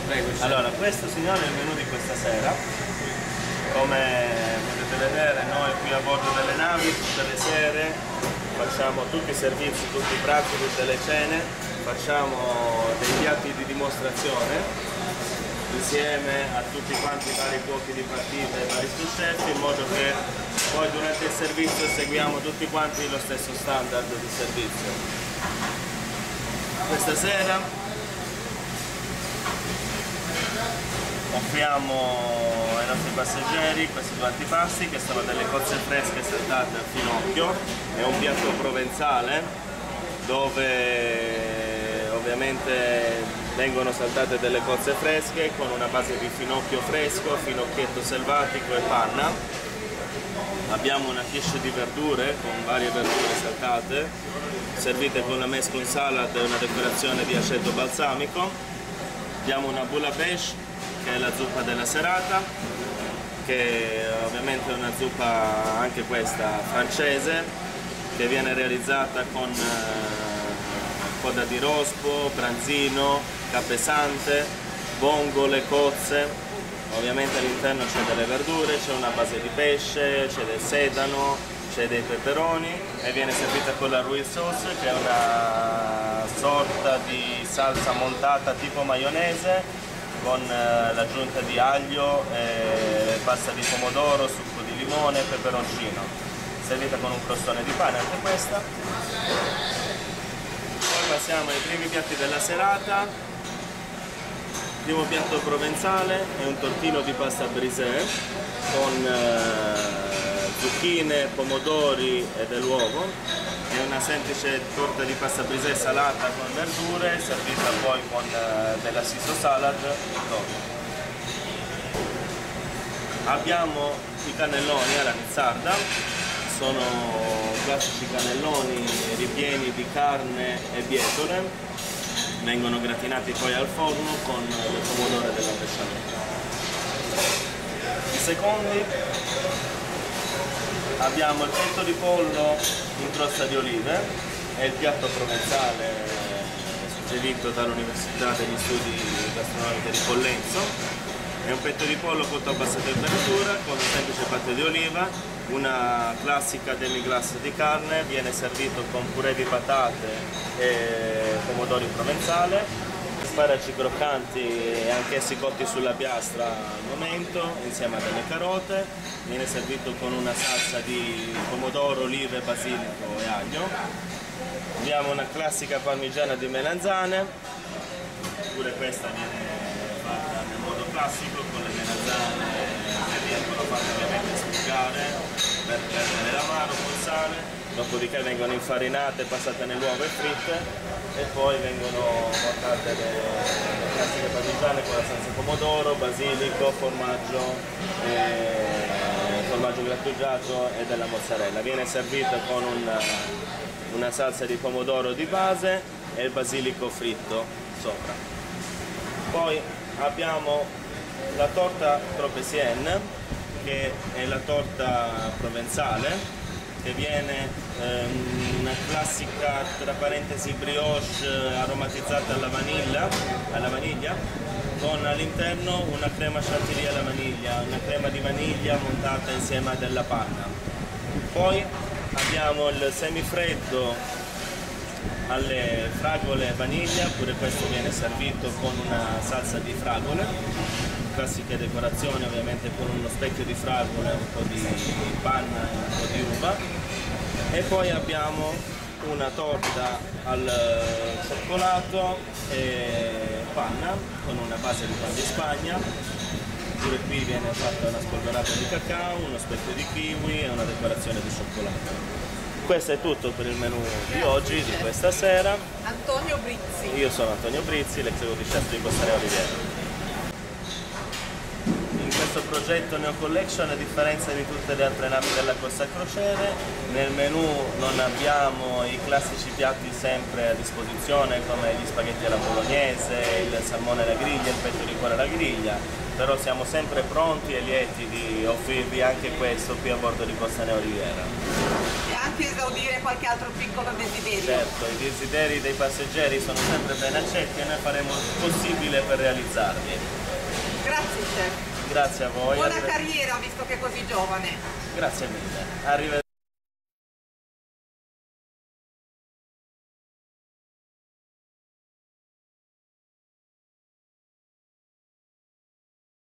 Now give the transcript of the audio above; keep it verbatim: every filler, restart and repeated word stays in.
Prego, Allora, questo signore è il menù di questa sera. Come potete vedere, noi qui a bordo delle navi tutte le sere facciamo tutti i servizi, tutti i pranzi, tutte le cene, facciamo dei piatti di dimostrazione insieme a tutti quanti i vari cuochi di partita e i vari sous-chef, in modo che poi durante il servizio seguiamo tutti quanti lo stesso standard di servizio. Questa sera offriamo ai nostri passeggeri questi due antipasti che sono delle cozze fresche saltate al finocchio, è un piatto provenzale dove ovviamente vengono saltate delle cozze fresche con una base di finocchio fresco, finocchietto selvatico e panna. Abbiamo una quiche di verdure con varie verdure saltate, servite con la mesclun salad e una decorazione di aceto balsamico. Abbiamo una boulabèche, che è la zuppa della serata, che ovviamente è una zuppa anche questa francese, che viene realizzata con eh, coda di rospo, branzino, capesante, vongole, cozze. Ovviamente all'interno c'è delle verdure, c'è una base di pesce, c'è del sedano, c'è dei peperoni e viene servita con la Ruiz sauce, che è una sorta di salsa montata tipo maionese con eh, l'aggiunta di aglio, eh, pasta di pomodoro, succo di limone e peperoncino, servita con un crostone di pane anche questa. Poi passiamo ai primi piatti della serata. Il primo piatto provenzale è un tortino di pasta brisée con eh, zucchine, pomodori e dell'uovo. È una semplice torta di pasta brisée salata con verdure, servita poi con eh, della siso salad. Abbiamo i cannelloni alla nizzarda, sono classici cannelloni ripieni di carne e bietole. Vengono gratinati poi al forno con il pomodoro della besciamella. I secondi abbiamo il petto di pollo in crosta di olive, è il piatto provenzale suggerito dall'Università degli Studi Gastronomici di Collenzo. È un petto di pollo cotto a bassa temperatura con un semplice patto di oliva, una classica demi-glace di carne, viene servito con purè di patate e pomodori provenzale, sparaci croccanti anch'essi cotti sulla piastra al momento insieme a delle carote, viene servito con una salsa di pomodoro, olive, basilico e aglio. Abbiamo una classica parmigiana di melanzane, pure questa viene fatta nel modo classico con le melanzane che vengono fatte ovviamente sfrigare per perdere l'amaro col sale, dopodiché vengono infarinate, passate nell'uovo e fritte e poi vengono portate le, le classiche parmigiane con la salsa pomodoro, basilico, formaggio, eh, formaggio grattugiato e della mozzarella. Viene servita con una, una salsa di pomodoro di base e il basilico fritto sopra. Poi abbiamo la torta tropézienne, che è la torta provenzale, che viene ehm, una classica tra parentesi brioche aromatizzata alla vaniglia, alla vaniglia con all'interno una crema chantilly alla vaniglia, una crema di vaniglia montata insieme a della panna. Poi abbiamo il semifreddo alle fragole e vaniglia, pure questo viene servito con una salsa di fragole, classiche decorazioni ovviamente con uno specchio di fragole, un po' di panna e un po' di uva. E poi abbiamo una torta al cioccolato e panna con una base di pan di Spagna, pure qui viene fatta una spolverata di cacao, uno specchio di kiwi e una decorazione di cioccolato. Questo è tutto per il menù di oggi, di questa sera. Antonio Brizzi. Io sono Antonio Brizzi, l'executive chef di Costa Riviera. In questo progetto Neo Collection, a differenza di tutte le altre navi della Costa Crociere, nel menù non abbiamo i classici piatti sempre a disposizione come gli spaghetti alla bolognese, il salmone alla griglia, il petto di cuore alla griglia, però siamo sempre pronti e lieti di offrirvi anche questo qui a bordo di Costa Neoriviera. E anche esaudire qualche altro piccolo desiderio. Certo, i desideri dei passeggeri sono sempre ben accetti e noi faremo il possibile per realizzarli. Grazie chef. Grazie a voi. Buona Arrive... carriera visto che è così giovane. Grazie mille. Arrivederci.